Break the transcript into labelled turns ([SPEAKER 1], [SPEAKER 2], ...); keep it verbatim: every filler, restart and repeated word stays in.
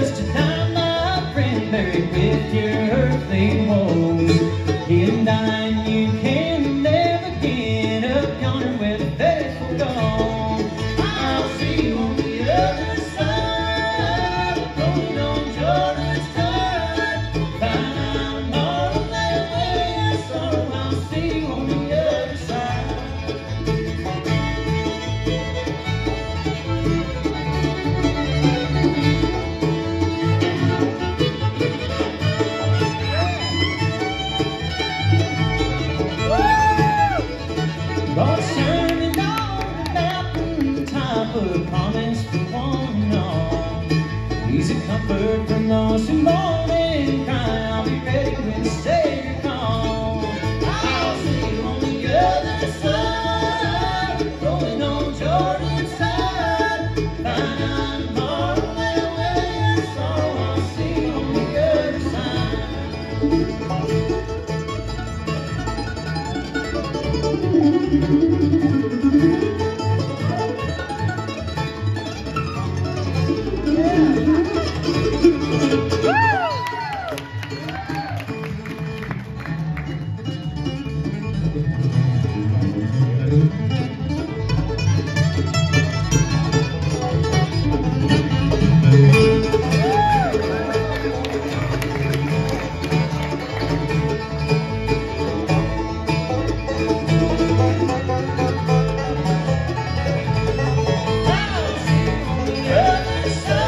[SPEAKER 1] just a time, my friend, buried with your earthly woes. In dying you can never get up yonder where the faithful go. I'll see you on the other side, rolling on Jordan's tide. Find more than that way, so I'll see you on the other side. God's turning on the mountain top of promise for one and all. He's a comfort from those who mourn and cry. I'll be ready when the Savior calls. I'll see you on the other side, rolling on Jordan's side. Find more than that way, so I'll see you on the other side. I'll see you on the other side.